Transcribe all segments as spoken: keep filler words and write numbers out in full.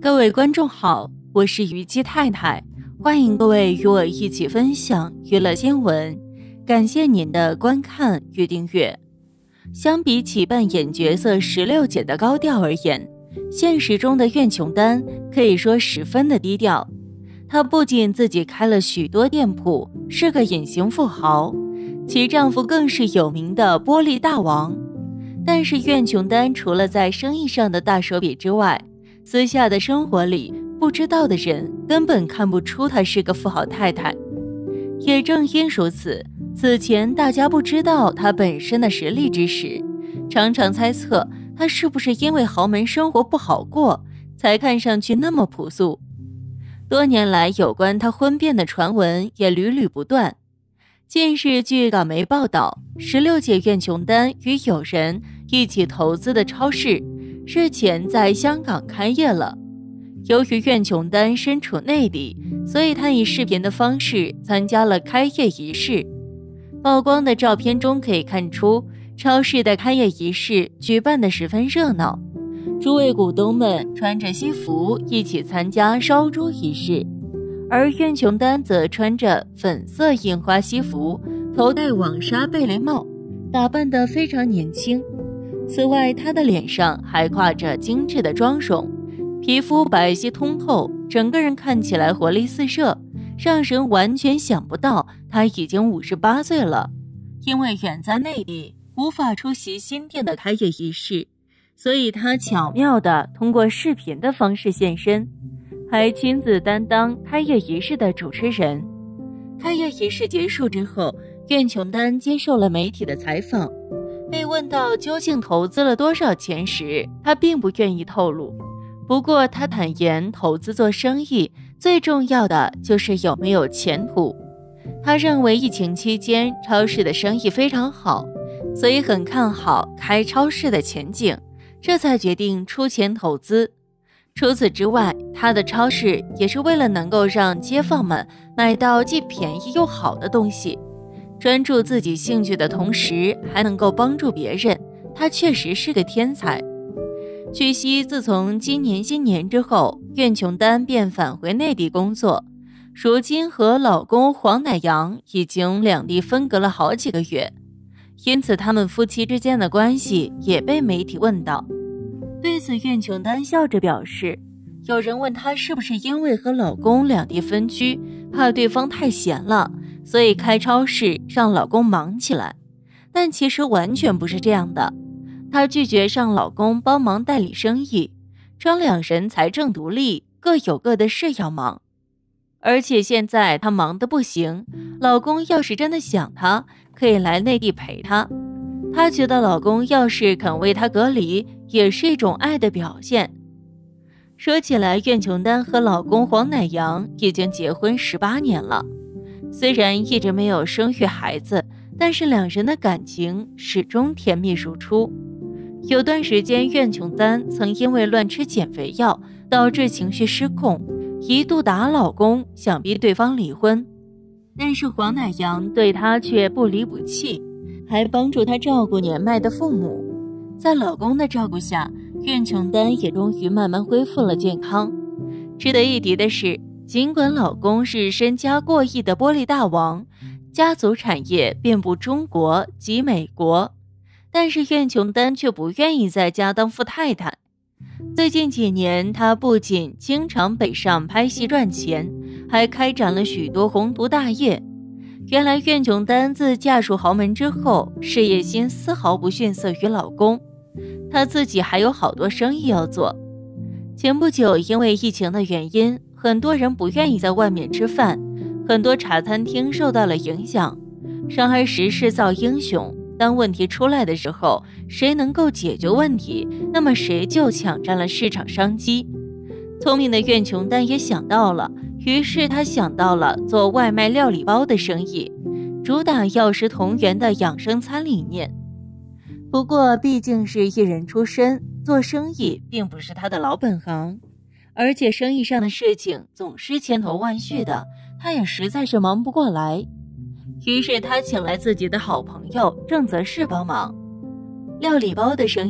各位观众好，我是虞姬太太，欢迎各位与我一起分享娱乐新闻，感谢您的观看与订阅。相比起扮演角色十六姐的高调而言，现实中的苑琼丹可以说十分的低调。她不仅自己开了许多店铺，是个隐形富豪，其丈夫更是有名的玻璃大王。但是苑琼丹除了在生意上的大手笔之外，私下的生活里，不知道的人根本看不出她是个富豪太太。也正因如此，此前大家不知道她本身的实力之时，常常猜测她是不是因为豪门生活不好过，才看上去那么朴素。多年来有关她婚变的传闻也屡屡不断。近日据港媒报道，十六姐苑琼丹与友人一起投资的超市日前在香港开业了。由于苑琼丹身处内地，所以她以视频的方式参加了开业仪式。曝光的照片中可以看出，超市的开业仪式举办得十分热闹，诸位股东们穿着西服一起参加烧猪仪式，而苑琼丹则穿着粉色印花西服，头戴网纱贝雷帽，打扮得非常年轻。此外，她的脸上还挂着精致的妆容，皮肤白皙通透，整个人看起来活力四射，让人完全想不到她已经五十八岁了。因为远在内地，无法出席新店的开业仪式，所以她巧妙地通过视频的方式现身，还亲自担当开业仪式的主持人。开业仪式结束之后，苑琼丹接受了媒体的采访。被问到究竟投资了多少钱时，他并不愿意透露。不过他坦言，投资做生意最重要的就是有没有前途。他认为疫情期间超市的生意非常好，所以很看好开超市的前景，这才决定出钱投资。除此之外，他的超市也是为了能够让街坊们买到既便宜又好的东西。专注自己兴趣的同时，还能够帮助别人，她确实是个天才。据悉，自从今年新年之后，苑琼丹便返回内地工作，如今和老公黄乃阳已经两地分隔了好几个月，因此他们夫妻之间的关系也被媒体问到。对此，苑琼丹笑着表示，有人问她是不是因为和老公两地分居，怕对方太闲了，所以开超市让老公忙起来，但其实完全不是这样的。她拒绝让老公帮忙代理生意，称两人财政独立，各有各的事要忙。而且现在她忙得不行，老公要是真的想她，可以来内地陪她。她觉得老公要是肯为她隔离，也是一种爱的表现。说起来，苑琼丹和老公黄乃阳已经结婚十八年了。虽然一直没有生育孩子，但是两人的感情始终甜蜜如初。有段时间，苑琼丹曾因为乱吃减肥药，导致情绪失控，一度打老公，想逼对方离婚。但是黄乃阳对她却不离不弃，还帮助她照顾年迈的父母。在老公的照顾下，苑琼丹也终于慢慢恢复了健康。值得一提的是，尽管老公是身家过亿的玻璃大王，家族产业遍布中国及美国，但是苑琼丹却不愿意在家当富太太。最近几年，她不仅经常北上拍戏赚钱，还开展了许多宏图大业。原来苑琼丹自嫁入豪门之后，事业心丝毫不逊色于老公，她自己还有好多生意要做。前不久因为疫情的原因，很多人不愿意在外面吃饭，很多茶餐厅受到了影响。然而时势造英雄，当问题出来的时候，谁能够解决问题，那么谁就抢占了市场商机。聪明的苑琼丹也想到了，于是她想到了做外卖料理包的生意，主打药食同源的养生餐理念。不过毕竟是艺人出身，做生意并不是她的老本行，而且生意上的事情总是千头万绪的，她也实在是忙不过来。于是她请来自己的好朋友郑则仕帮忙。料理包的生意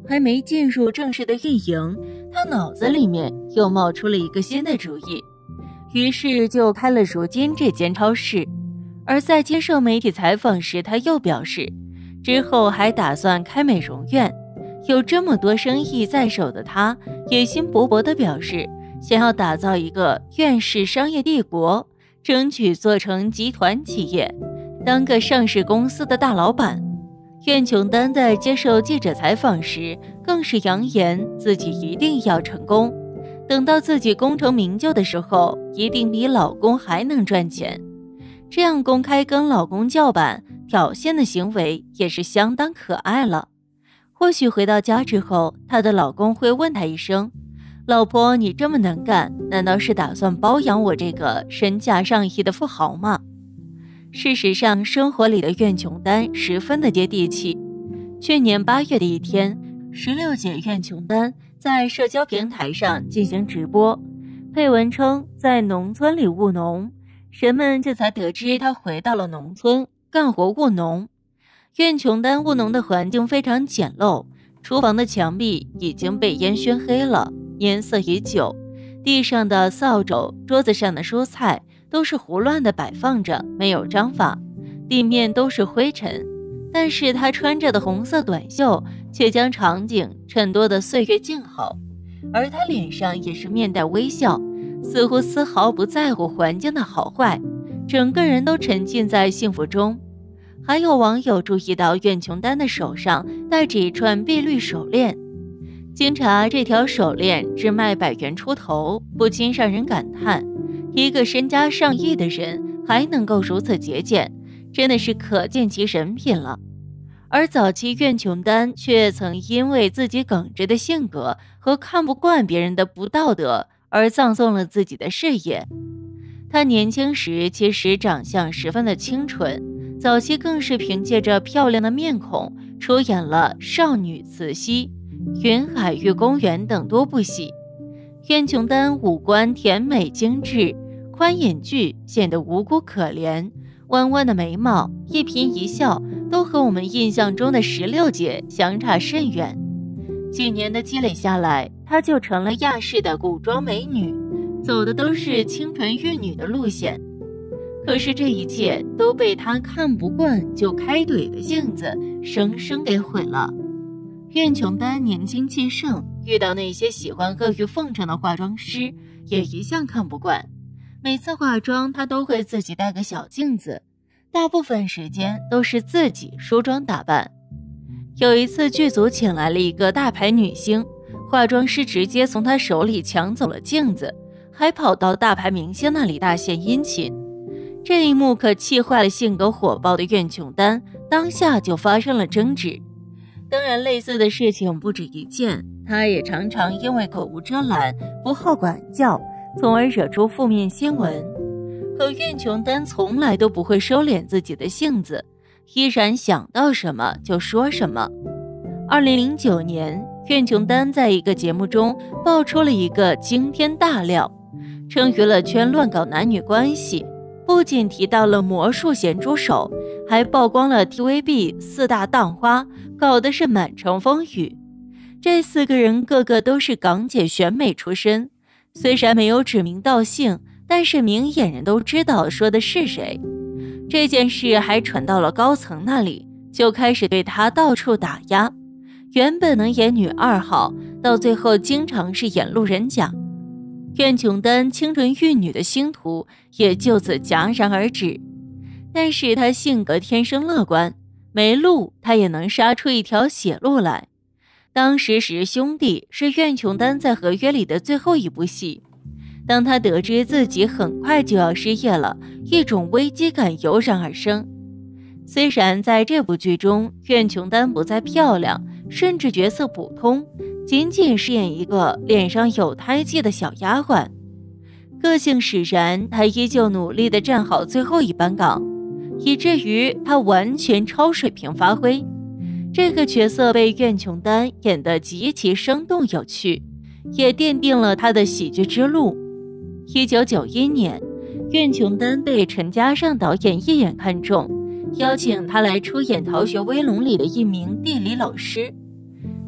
还没进入正式的运营，他脑子里面又冒出了一个新的主意，于是就开了如今这间超市。而在接受媒体采访时，他又表示，之后还打算开美容院。有这么多生意在手的他，野心勃勃地表示，想要打造一个院式商业帝国，争取做成集团企业，当个上市公司的大老板。苑琼丹在接受记者采访时，更是扬言自己一定要成功，等到自己功成名就的时候，一定比老公还能赚钱。这样公开跟老公叫板挑衅的行为也是相当可爱了。或许回到家之后，她的老公会问她一声，老婆，你这么能干，难道是打算包养我这个身价上亿的富豪吗？事实上，生活里的苑琼丹十分的接地气。去年八月的一天，十六姐苑琼丹在社交平台上进行直播，配文称在农村里务农，人们这才得知她回到了农村干活务农。苑琼丹务农的环境非常简陋，厨房的墙壁已经被烟熏黑了，颜色已久，地上的扫帚、桌子上的蔬菜都是胡乱地摆放着，没有章法，地面都是灰尘。但是她穿着的红色短袖却将场景衬托得岁月静好，而她脸上也是面带微笑，似乎丝毫不在乎环境的好坏，整个人都沉浸在幸福中。还有网友注意到苑琼丹的手上戴着一串碧绿手链，经查这条手链只卖百元出头，不禁让人感叹，一个身家上亿的人还能够如此节俭，真的是可见其人品了。而早期苑琼丹却曾因为自己耿直的性格和看不惯别人的不道德而葬送了自己的事业。她年轻时其实长相十分的清纯，早期更是凭借着漂亮的面孔出演了《少女慈禧》《云海玉公园》等多部戏。苑琼丹五官甜美精致，宽眼距显得无辜可怜，弯弯的眉毛，一颦一笑都和我们印象中的石榴姐相差甚远。几年的积累下来，她就成了亚式的古装美女，走的都是清纯玉女的路线。可是这一切都被她看不惯就开怼的性子生生给毁了。苑琼丹年轻气盛，遇到那些喜欢阿谀奉承的化妆师也一向看不惯。每次化妆她都会自己带个小镜子，大部分时间都是自己梳妆打扮。有一次剧组请来了一个大牌女星，化妆师直接从她手里抢走了镜子，还跑到大牌明星那里大献殷勤。这一幕可气坏了性格火爆的苑琼丹，当下就发生了争执。当然类似的事情不止一件，她也常常因为口无遮拦、不好管教，从而惹出负面新闻。可苑琼丹从来都不会收敛自己的性子，依然想到什么就说什么。二零零九年，苑琼丹在一个节目中爆出了一个惊天大料，称娱乐圈乱搞男女关系，不仅提到了魔术咸猪手，还曝光了 T V B 四大当花，搞得是满城风雨。这四个人个个都是港姐选美出身，虽然没有指名道姓，但是明眼人都知道说的是谁。这件事还传到了高层那里，就开始对她到处打压。原本能演女二号，到最后经常是演路人甲。苑琼丹清纯玉女的星途也就此戛然而止。但是她性格天生乐观，没路她也能杀出一条血路来。当时十兄弟是苑琼丹在合约里的最后一部戏，当她得知自己很快就要失业了，一种危机感油然而生。虽然在这部剧中苑琼丹不再漂亮，甚至角色普通，仅仅饰演一个脸上有胎记的小丫鬟，个性使然，她依旧努力地站好最后一班岗，以至于她完全超水平发挥。这个角色被苑琼丹演得极其生动有趣，也奠定了她的喜剧之路。一九九一年，苑琼丹被陈嘉上导演一眼看中，邀请她来出演《逃学威龙》里的一名地理老师。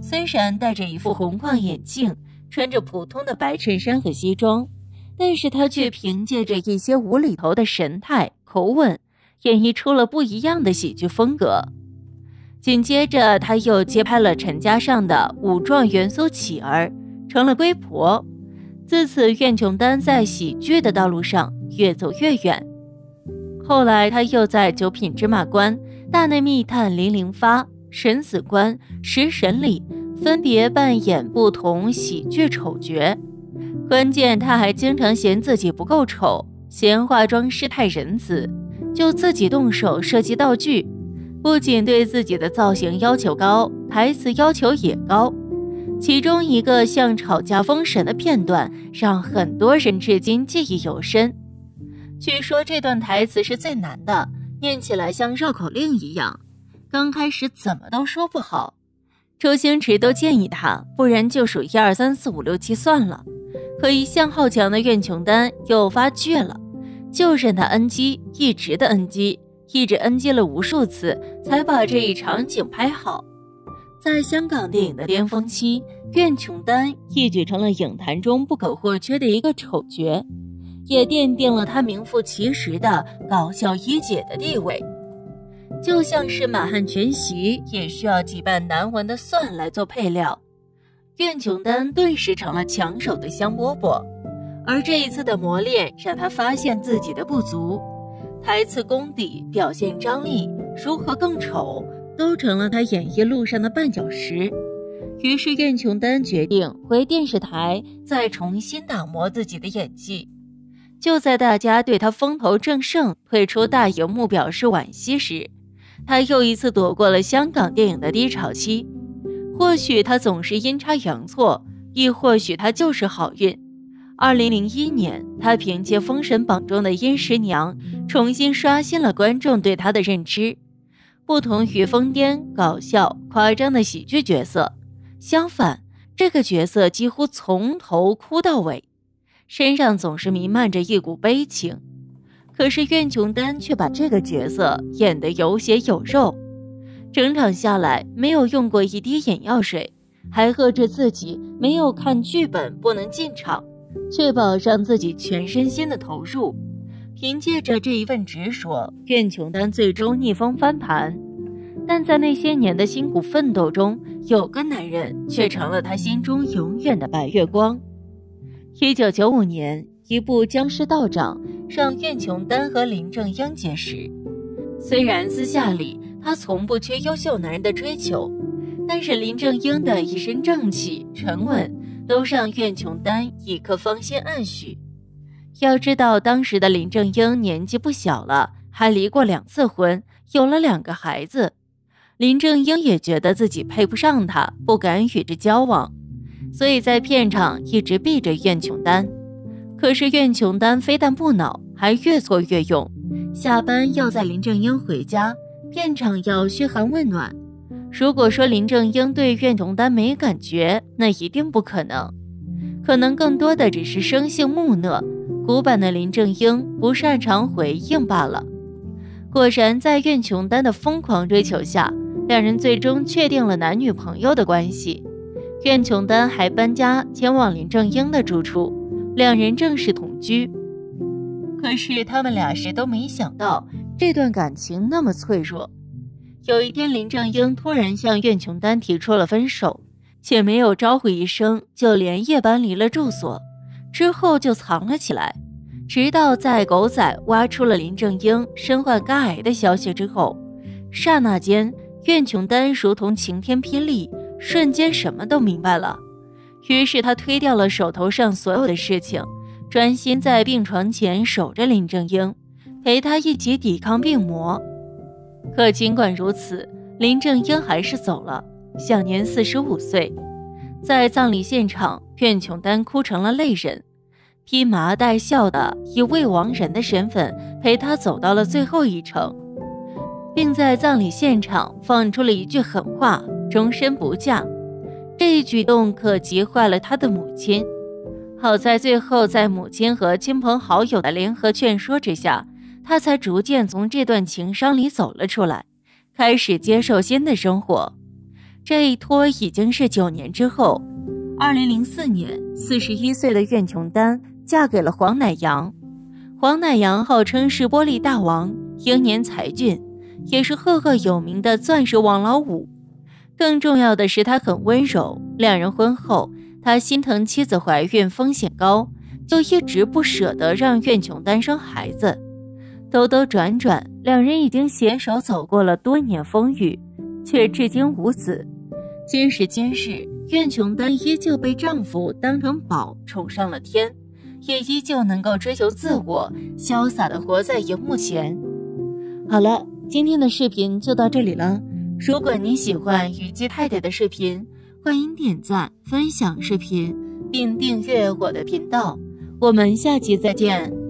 虽然戴着一副红框眼镜，穿着普通的白衬衫和西装，但是他却凭借着一些无厘头的神态、口吻，演绎出了不一样的喜剧风格。紧接着，他又接拍了陈嘉上的武状元苏乞儿，成了龟婆。自此，苑琼丹在喜剧的道路上越走越远。后来，他又在《九品芝麻官》《大内密探零零发》《审死官》《食神》里分别扮演不同喜剧丑角。关键他还经常嫌自己不够丑，嫌化妆师太仁慈，就自己动手设计道具。不仅对自己的造型要求高，台词要求也高。其中一个像吵架封神的片段，让很多人至今记忆犹深。据说这段台词是最难的，念起来像绕口令一样，刚开始怎么都说不好。周星驰都建议他，不然就数一二三四五六七算了。可一向好强的苑琼丹又发倔了，就任他 N G， 一直的 N G， 一直 N G 了无数次，才把这一场景拍好。在香港电影的巅峰期，苑琼丹一举成了影坛中不可或缺的一个丑角，也奠定了她名副其实的搞笑一姐的地位。就像是满汉全席也需要几瓣难闻的蒜来做配料，苑琼丹顿时成了抢手的香饽饽。而这一次的磨练让她发现自己的不足，台词功底、表现张力，如何更丑都成了她演艺路上的绊脚石。于是苑琼丹决定回电视台再重新打磨自己的演技。就在大家对她风头正盛，退出大荧幕表示惋惜时，她又一次躲过了香港电影的低潮期。或许她总是阴差阳错，亦或许她就是好运。二零零一年，她凭借《封神榜》中的殷十娘，重新刷新了观众对她的认知。不同于疯癫、搞笑、夸张的喜剧角色，相反，这个角色几乎从头哭到尾，身上总是弥漫着一股悲情。可是苑琼丹却把这个角色演得有血有肉，整场下来没有用过一滴眼药水，还喝着自己没有看剧本不能进场，确保让自己全身心的投入。凭借着这一份执着，苑琼丹最终逆风翻盘。但在那些年的辛苦奋斗中，有个男人却成了他心中永远的白月光。一九九五年，一部《僵尸道长》让苑琼丹和林正英结识。虽然私下里他从不缺优秀男人的追求，但是林正英的一身正气、沉稳，都让苑琼丹一颗芳心暗许。要知道，当时的林正英年纪不小了，还离过两次婚，有了两个孩子。林正英也觉得自己配不上他，不敢与之交往，所以在片场一直避着苑琼丹。可是苑琼丹非但不恼，还越挫越勇。下班要载林正英回家，片场要嘘寒问暖。如果说林正英对苑琼丹没感觉，那一定不可能，可能更多的只是生性木讷，古板的林正英不擅长回应罢了。果然，在苑琼丹的疯狂追求下，两人最终确定了男女朋友的关系。苑琼丹还搬家前往林正英的住处，两人正式同居。可是他们俩谁都没想到，这段感情那么脆弱。有一天，林正英突然向苑琼丹提出了分手，且没有招呼一声，就连夜搬离了住所，之后就藏了起来。直到在狗仔挖出了林正英身患肝癌的消息之后，刹那间苑琼丹如同晴天霹雳，瞬间什么都明白了。于是他推掉了手头上所有的事情，专心在病床前守着林正英，陪他一起抵抗病魔。可尽管如此，林正英还是走了，享年四十五岁。在葬礼现场，苑琼丹哭成了泪人，披麻戴孝的以未亡人的身份陪他走到了最后一程，并在葬礼现场放出了一句狠话：终身不嫁。这一举动可急坏了他的母亲，好在最后在母亲和亲朋好友的联合劝说之下，他才逐渐从这段情伤里走了出来，开始接受新的生活。 这一拖已经是九年之后。二零零四年，四十一岁的苑琼丹嫁给了黄乃阳。黄乃阳号称是玻璃大王，英年才俊，也是赫赫有名的钻石王老五。更重要的是他很温柔，两人婚后，他心疼妻子怀孕风险高，就一直不舍得让苑琼丹生孩子。兜兜转转，两人已经携手走过了多年风雨，却至今无子。今时今日，苑琼丹依旧被丈夫当成宝宠上了天，也依旧能够追求自我，潇洒地活在荧幕前。好了，今天的视频就到这里了。如果你喜欢虞姬太太的视频，欢迎点赞、分享视频，并订阅我的频道。我们下期再见。